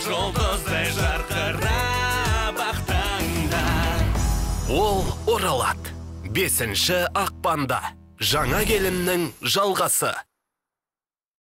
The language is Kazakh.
жұлдыздай жарқырап ақ таңда. Ол оралады 5 ақпанда. Жаңа келіннің жалғасы.